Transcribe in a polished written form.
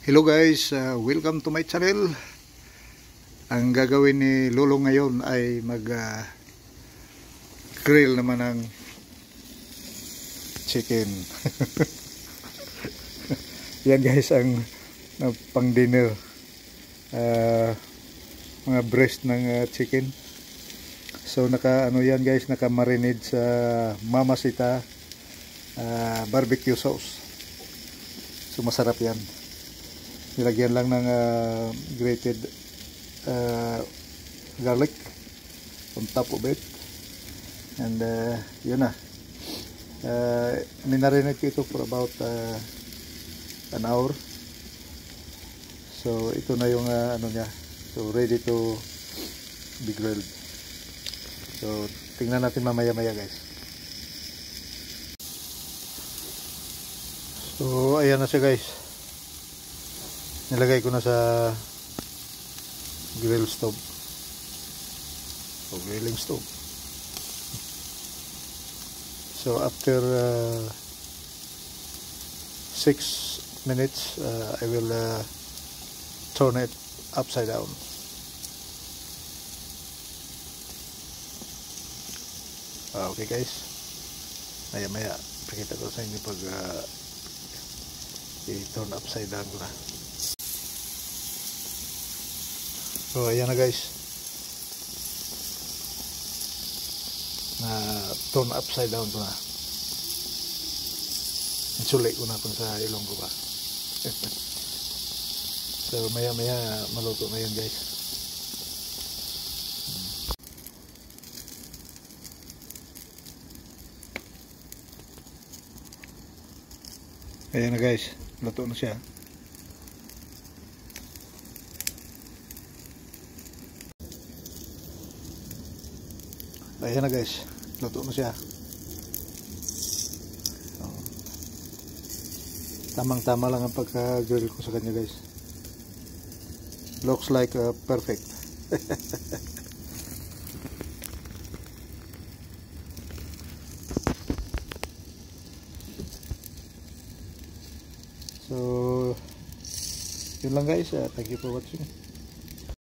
Hello guys, welcome to my channel. Ang gagawin ni Lolo ngayon ay grill naman ng chicken. Yan guys ang pang dinner, mga breast ng chicken. So naka yan guys, naka marinade sa Mamacita barbecue sauce. So masarap yan. Nilagyan lang ng grated garlic on top of it, and yun na. Minarinate ko ito for about an hour. So ito na yung ano niya, so ready to be grilled. So tingnan natin mamaya guys. So ayan na siya guys, nilagay ko na sa grill stove o grilling stove. So after 6 minutes I will turn it upside down. Okay guys, maya pakita ko sa inyo pag i-turn upside down ko na. So ayan na guys, na turn upside down ko na. Insulate ko na kung sa ilong ko ba. So maya maluto na yun guys. Ayan na guys, luto na siya. Ayan na guys, luto na siya. Tamang-tama lang ang pagka-grill ko sa kanya guys. Looks like perfect. So yun lang guys, thank you for watching.